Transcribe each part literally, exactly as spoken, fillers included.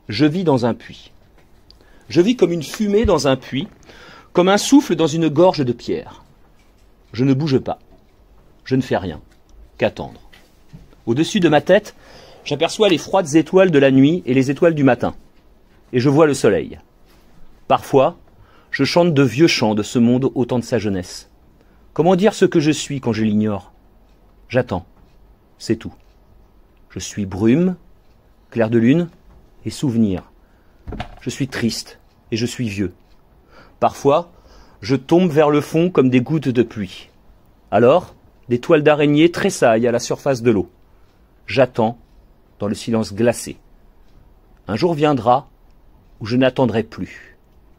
Je vis dans un puits. Je vis comme une fumée dans un puits, comme un souffle dans une gorge de pierre. Je ne bouge pas. Je ne fais rien qu'attendre. Au-dessus de ma tête, j'aperçois les froides étoiles de la nuit et les étoiles du matin. Et je vois le soleil. Parfois, je chante de vieux chants de ce monde au temps de sa jeunesse. Comment dire ce que je suis quand je l'ignore? J'attends. C'est tout. Je suis brume, clair de lune et souvenir. Je suis triste et je suis vieux. Parfois, je tombe vers le fond comme des gouttes de pluie. Alors, des toiles d'araignée tressaillent à la surface de l'eau. J'attends dans le silence glacé. Un jour viendra où je n'attendrai plus.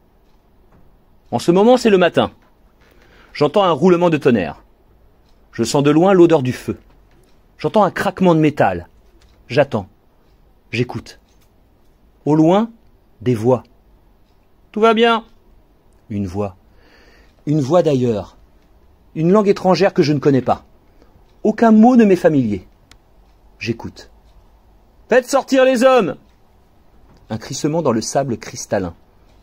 En ce moment, c'est le matin. J'entends un roulement de tonnerre. Je sens de loin l'odeur du feu. J'entends un craquement de métal. J'attends. J'écoute. Au loin, des voix. Tout va bien. Une voix. Une voix d'ailleurs. Une langue étrangère que je ne connais pas. Aucun mot ne m'est familier. J'écoute. Faites sortir les hommes! Un crissement dans le sable cristallin.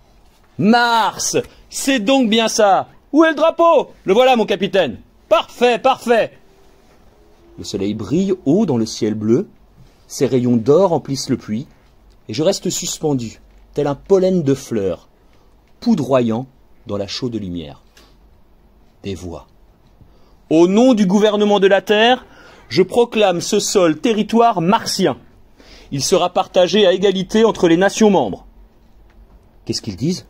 Mars! C'est donc bien ça! Où est le drapeau? Le voilà, mon capitaine! Parfait, parfait! Le soleil brille haut dans le ciel bleu, ses rayons d'or emplissent le puits, et je reste suspendu, tel un pollen de fleurs, poudroyant dans la chaude lumière. Des voix. Au nom du gouvernement de la Terre, je proclame ce sol territoire martien. Il sera partagé à égalité entre les nations membres. Qu'est-ce qu'ils disent?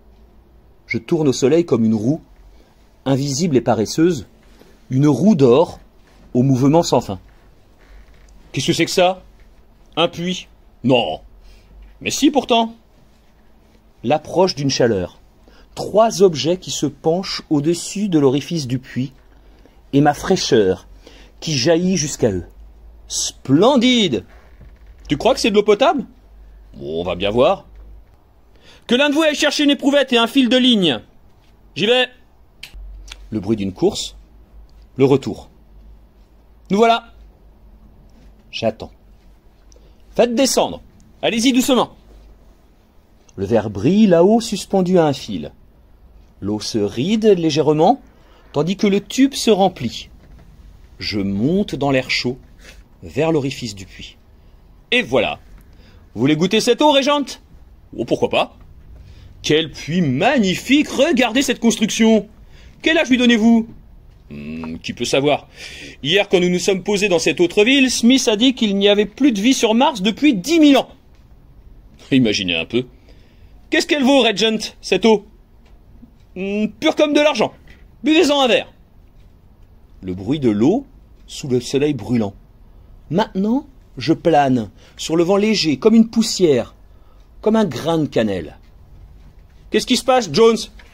Je tourne au soleil comme une roue, invisible et paresseuse, une roue d'or au mouvement sans fin. Qu'est-ce que c'est que ça? Un puits? Non. Mais si pourtant. L'approche d'une chaleur. Trois objets qui se penchent au-dessus de l'orifice du puits et ma fraîcheur qui jaillit jusqu'à eux. Splendide! Tu crois que c'est de l'eau potable? Bon, on va bien voir. Que l'un de vous aille chercher une éprouvette et un fil de ligne. J'y vais. Le bruit d'une course. Le retour. Nous voilà. J'attends. Faites descendre. Allez-y doucement. Le verre brille là-haut suspendu à un fil. L'eau se ride légèrement, tandis que le tube se remplit. Je monte dans l'air chaud, vers l'orifice du puits. Et voilà. Vous voulez goûter cette eau, Régente? Oh, pourquoi pas? Quel puits magnifique! Regardez cette construction! Quel âge lui donnez-vous? hmm, Qui peut savoir? Hier, quand nous nous sommes posés dans cette autre ville, Smith a dit qu'il n'y avait plus de vie sur Mars depuis dix mille ans. Imaginez un peu. Qu'est-ce qu'elle vaut, Régente, cette eau? hmm, Pure comme de l'argent. Buvez-en un verre. Le bruit de l'eau sous le soleil brûlant. Maintenant, je plane sur le vent léger, comme une poussière, comme un grain de cannelle. Qu'est-ce qui se passe, Jones?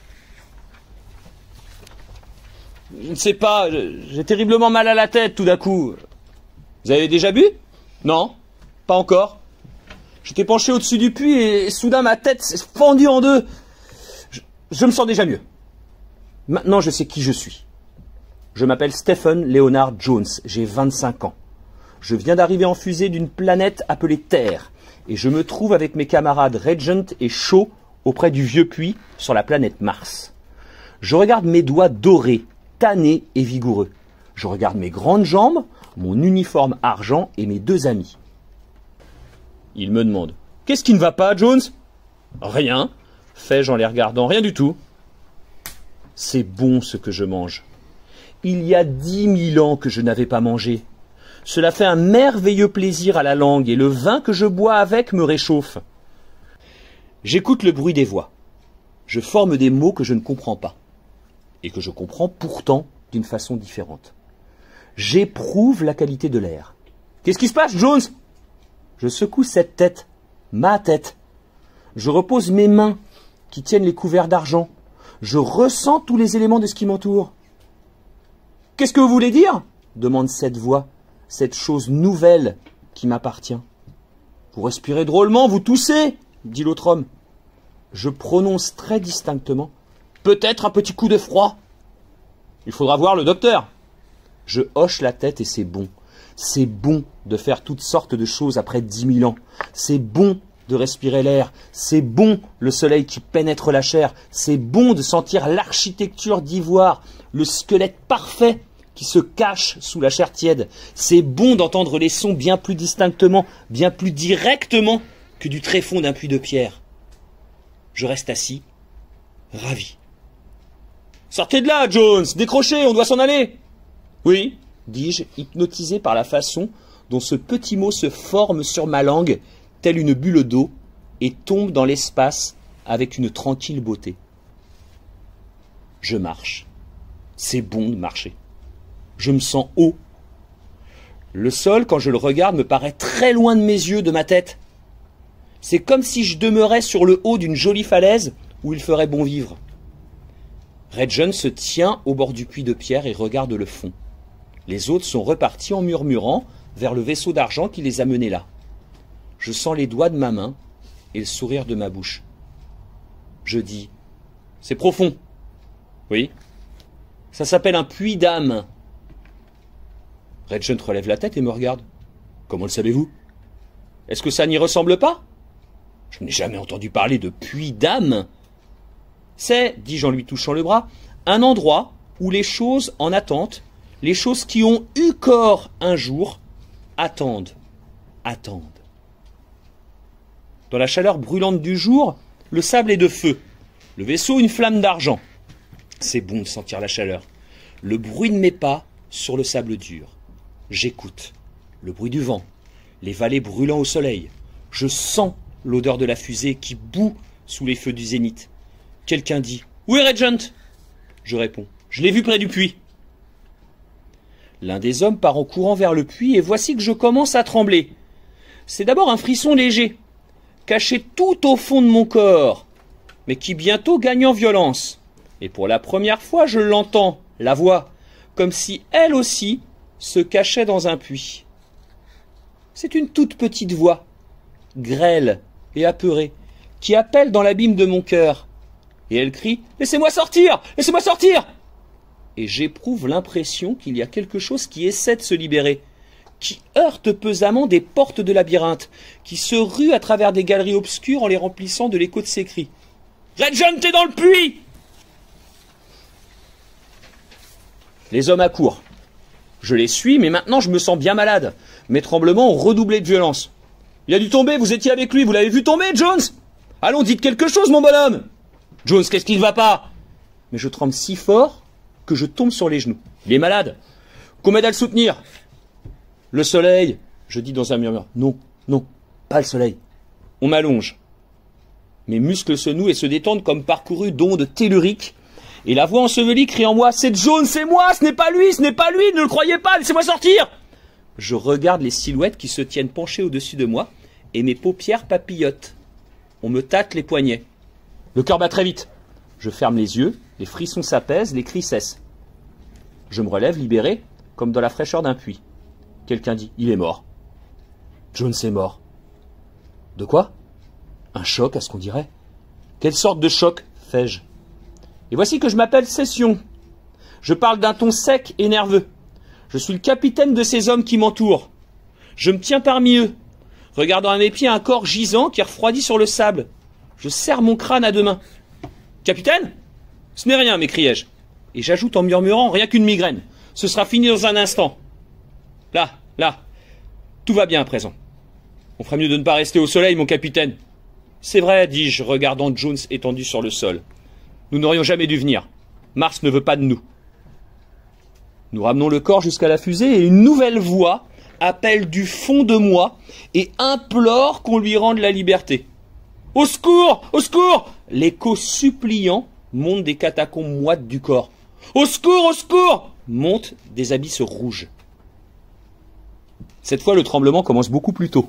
Je ne sais pas, j'ai terriblement mal à la tête tout d'un coup. Vous avez déjà bu? Non, pas encore. J'étais penché au-dessus du puits et, et soudain ma tête s'est fendue en deux. Je, je me sens déjà mieux. Maintenant, je sais qui je suis. Je m'appelle Stephen Leonard Jones, j'ai vingt-cinq ans. Je viens d'arriver en fusée d'une planète appelée Terre, et je me trouve avec mes camarades Regent et Shaw auprès du vieux puits sur la planète Mars. Je regarde mes doigts dorés, tannés et vigoureux. Je regarde mes grandes jambes, mon uniforme argent et mes deux amis. Ils me demandent « Qu'est-ce qui ne va pas, Jones ?»« Rien, fais-je en les regardant, rien du tout. »« C'est bon ce que je mange. Il y a dix mille ans que je n'avais pas mangé. Cela fait un merveilleux plaisir à la langue et le vin que je bois avec me réchauffe. J'écoute le bruit des voix. Je forme des mots que je ne comprends pas et que je comprends pourtant d'une façon différente. J'éprouve la qualité de l'air. Qu'est-ce qui se passe, Jones? Je secoue cette tête, ma tête. Je repose mes mains qui tiennent les couverts d'argent. Je ressens tous les éléments de ce qui m'entoure. Qu'est-ce que vous voulez dire? Demande cette voix. Cette chose nouvelle qui m'appartient. Vous respirez drôlement, vous toussez, dit l'autre homme. Je prononce très distinctement. Peut-être un petit coup de froid. Il faudra voir le docteur. Je hoche la tête et c'est bon. C'est bon de faire toutes sortes de choses après dix mille ans. C'est bon de respirer l'air, c'est bon le soleil qui pénètre la chair, c'est bon de sentir l'architecture d'ivoire, le squelette parfait qui se cache sous la chair tiède. C'est bon d'entendre les sons bien plus distinctement, bien plus directement que du tréfonds d'un puits de pierre. Je reste assis, ravi. « Sortez de là, Jones, décrochez, on doit s'en aller !»« Oui, » dis-je, hypnotisé par la façon dont ce petit mot se forme sur ma langue, telle une bulle d'eau, et tombe dans l'espace avec une tranquille beauté. Je marche. C'est bon de marcher. Je me sens haut. Le sol, quand je le regarde, me paraît très loin de mes yeux, de ma tête. C'est comme si je demeurais sur le haut d'une jolie falaise où il ferait bon vivre. Red John se tient au bord du puits de pierre et regarde le fond. Les autres sont repartis en murmurant vers le vaisseau d'argent qui les a menés là. Je sens les doigts de ma main et le sourire de ma bouche. Je dis, c'est profond. Oui. Ça s'appelle un puits d'âme. Red John relève la tête et me regarde. Comment le savez-vous? Est-ce que ça n'y ressemble pas? Je n'ai jamais entendu parler de puits d'âme. C'est, dis-je en lui touchant le bras, un endroit où les choses en attente, les choses qui ont eu corps un jour, attendent, attendent. Dans la chaleur brûlante du jour, le sable est de feu, le vaisseau une flamme d'argent. C'est bon de sentir la chaleur. Le bruit de mes pas sur le sable dur. J'écoute le bruit du vent, les vallées brûlant au soleil. Je sens l'odeur de la fusée qui bout sous les feux du zénith. Quelqu'un dit « Où est Regent ?» Je réponds « Je l'ai vu près du puits. » L'un des hommes part en courant vers le puits et voici que je commence à trembler. C'est d'abord un frisson léger, caché tout au fond de mon corps, mais qui bientôt gagne en violence. Et pour la première fois, je l'entends, la voix, comme si elle aussi se cachait dans un puits. C'est une toute petite voix, grêle et apeurée, qui appelle dans l'abîme de mon cœur. Et elle crie « Laissez-moi sortir! Laissez-moi sortir !» Et j'éprouve l'impression qu'il y a quelque chose qui essaie de se libérer, qui heurte pesamment des portes de labyrinthe, qui se rue à travers des galeries obscures en les remplissant de l'écho de ses cris. « Red John, t'es dans le puits !» Les hommes accourent. Je les suis, mais maintenant je me sens bien malade. Mes tremblements ont redoublé de violence. « Il a dû tomber, vous étiez avec lui, vous l'avez vu tomber, Jones? Allons, dites quelque chose, mon bonhomme !»« Jones, qu'est-ce qui ne va pas ?» Mais je tremble si fort que je tombe sur les genoux. Il est malade. Qu'on m'aide à le soutenir. Le soleil, je dis dans un murmure. Non, non, pas le soleil. On m'allonge. Mes muscles se nouent et se détendent comme parcourus d'ondes telluriques. Et la voix ensevelie crie en moi. C'est Jones, c'est moi, ce n'est pas lui, ce n'est pas lui, ne le croyez pas, laissez-moi sortir. Je regarde les silhouettes qui se tiennent penchées au-dessus de moi et mes paupières papillotent. On me tâte les poignets. Le cœur bat très vite. Je ferme les yeux, les frissons s'apaisent, les cris cessent. Je me relève, libéré, comme dans la fraîcheur d'un puits. Quelqu'un dit, il est mort. Jones est mort. De quoi? Un choc, à ce qu'on dirait. Quelle sorte de choc, fais-je? Et voici que je m'appelle Session. Je parle d'un ton sec et nerveux. Je suis le capitaine de ces hommes qui m'entourent. Je me tiens parmi eux, regardant à mes pieds un corps gisant qui refroidit sur le sable. Je serre mon crâne à deux mains. « Capitaine ? Ce n'est rien, m'écriai-je. Et j'ajoute en murmurant, rien qu'une migraine. Ce sera fini dans un instant. Là, là, tout va bien à présent. On ferait mieux de ne pas rester au soleil, mon capitaine. C'est vrai, dis-je, regardant Jones étendu sur le sol. Nous n'aurions jamais dû venir. Mars ne veut pas de nous. Nous ramenons le corps jusqu'à la fusée et une nouvelle voix appelle du fond de moi et implore qu'on lui rende la liberté. Au secours! Au secours! L'écho suppliant monte des catacombes moites du corps. Au secours! Au secours! Montent des abysses rouges. Cette fois, le tremblement commence beaucoup plus tôt.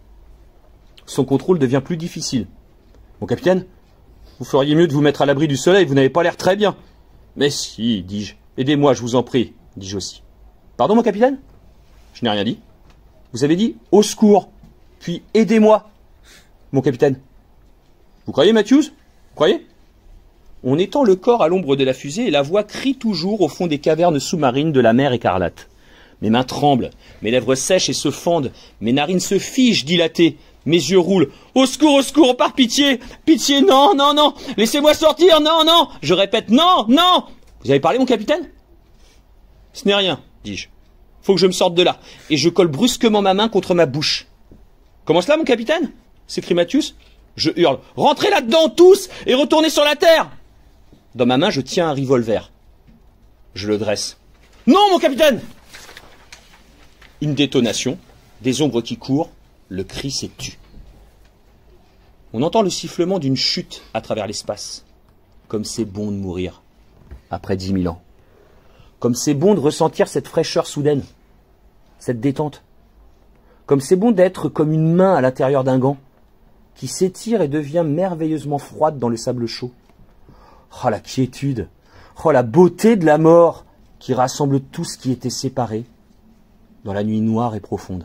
Son contrôle devient plus difficile. Mon capitaine, vous feriez mieux de vous mettre à l'abri du soleil, vous n'avez pas l'air très bien. Mais si, dis-je. Aidez-moi, je vous en prie, dis-je aussi. Pardon, mon capitaine? Je n'ai rien dit. Vous avez dit au secours, puis aidez-moi, mon capitaine. Vous croyez, Matthews? Vous croyez? On étend le corps à l'ombre de la fusée et la voix crie toujours au fond des cavernes sous-marines de la mer écarlate. Mes mains tremblent, mes lèvres sèchent et se fendent, mes narines se figent dilatées, Mes yeux roulent. Au secours, au secours, par pitié. Pitié, non, non, non. Laissez-moi sortir, non, non. Je répète, non, non. Vous avez parlé, mon capitaine? Ce n'est rien, dis-je. Faut que je me sorte de là. Et je colle brusquement ma main contre ma bouche. Comment cela, mon capitaine? S'écrie Mathius. Je hurle. Rentrez là-dedans, tous, et retournez sur la terre. Dans ma main, je tiens un revolver. Je le dresse. Non, mon capitaine! Une détonation, des ombres qui courent, le cri s'est tu. On entend le sifflement d'une chute à travers l'espace. Comme c'est bon de mourir, après dix mille ans. Comme c'est bon de ressentir cette fraîcheur soudaine, cette détente. Comme c'est bon d'être comme une main à l'intérieur d'un gant, qui s'étire et devient merveilleusement froide dans le sable chaud. Oh, la quiétude! Oh, la beauté de la mort qui rassemble tout ce qui était séparé dans la nuit noire et profonde.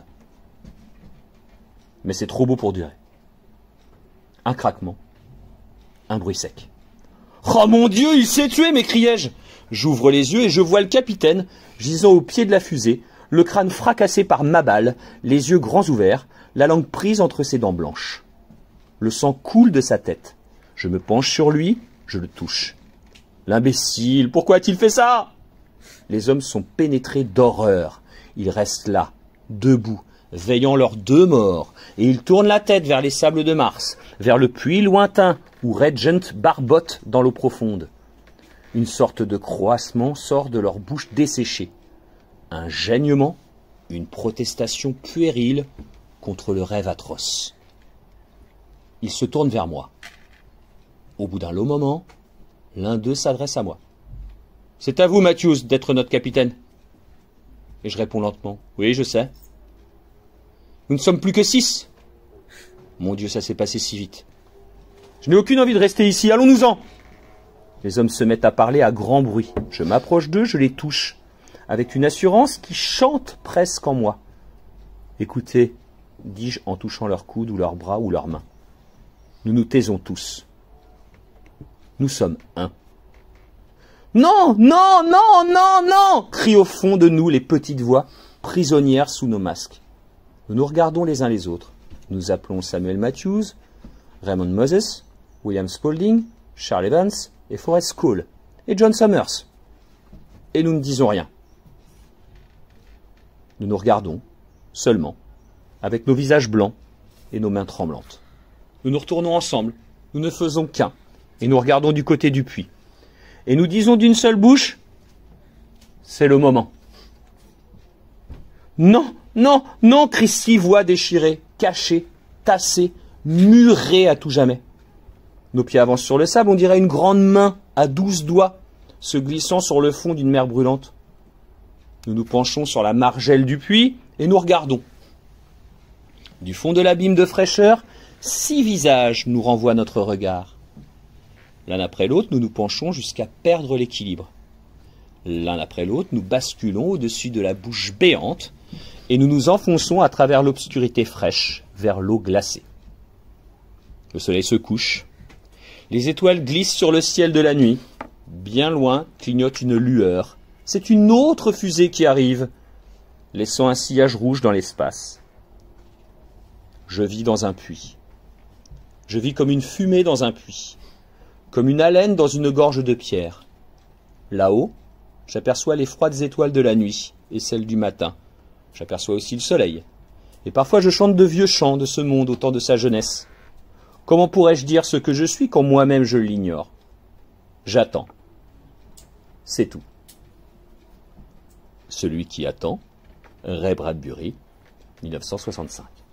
Mais c'est trop beau pour durer. Un craquement, un bruit sec. Oh mon Dieu, il s'est tué, m'écriai-je. J'ouvre les yeux et je vois le capitaine gisant au pied de la fusée, le crâne fracassé par ma balle, les yeux grands ouverts, la langue prise entre ses dents blanches. Le sang coule de sa tête. Je me penche sur lui, je le touche. L'imbécile, pourquoi a-t-il fait ça? Les hommes sont pénétrés d'horreur. Ils restent là, debout, veillant leurs deux morts, et ils tournent la tête vers les sables de Mars, vers le puits lointain où Regent barbotte dans l'eau profonde. Une sorte de croassement sort de leur bouche desséchée. Un gênement, une protestation puérile contre le rêve atroce. Ils se tournent vers moi. Au bout d'un long moment, l'un d'eux s'adresse à moi. « C'est à vous, Mathius, d'être notre capitaine. » Et je réponds lentement. « Oui, je sais. » « Nous ne sommes plus que six. » Mon Dieu, ça s'est passé si vite. « Je n'ai aucune envie de rester ici, allons-nous-en » Les hommes se mettent à parler à grand bruit. Je m'approche d'eux, je les touche, avec une assurance qui chante presque en moi. « Écoutez, dis-je en touchant leurs coudes ou leurs bras ou leurs mains. Nous nous taisons tous. Nous sommes un. Non, non, non, non, non, crient au fond de nous les petites voix, prisonnières sous nos masques. Nous nous regardons les uns les autres. Nous appelons Samuel Matthews, Raymond Moses, William Spaulding, Charles Evans et Forrest Cole et John Summers. Et nous ne disons rien. Nous nous regardons, seulement, avec nos visages blancs et nos mains tremblantes. Nous nous retournons ensemble, nous ne faisons qu'un, et nous regardons du côté du puits. Et nous disons d'une seule bouche, c'est le moment. Non, non, non, crient six voix déchirées, cachées, tassées, murées à tout jamais. Nos pieds avancent sur le sable, on dirait une grande main à douze doigts, se glissant sur le fond d'une mer brûlante. Nous nous penchons sur la margelle du puits et nous regardons. Du fond de l'abîme de fraîcheur, six visages nous renvoient notre regard. L'un après l'autre, nous nous penchons jusqu'à perdre l'équilibre. L'un après l'autre, nous basculons au-dessus de la bouche béante et nous nous enfonçons à travers l'obscurité fraîche vers l'eau glacée. Le soleil se couche. Les étoiles glissent sur le ciel de la nuit. Bien loin clignote une lueur. C'est une autre fusée qui arrive, laissant un sillage rouge dans l'espace. Je vis dans un puits. Je vis comme une fumée dans un puits, comme une haleine dans une gorge de pierre. Là-haut, j'aperçois les froides étoiles de la nuit et celles du matin. J'aperçois aussi le soleil. Et parfois je chante de vieux chants de ce monde au temps de sa jeunesse. Comment pourrais-je dire ce que je suis quand moi-même je l'ignore? J'attends. C'est tout. Celui qui attend, Ray Bradbury, mille neuf cent soixante-cinq.